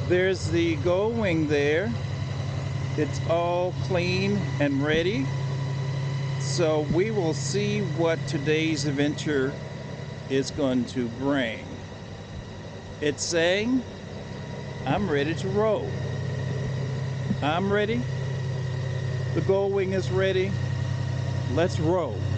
There's the Goldwing there. It's all clean and ready. So we will see what today's adventure is going to bring. It's saying, I'm ready to roll. I'm ready. The Goldwing is ready. Let's roll.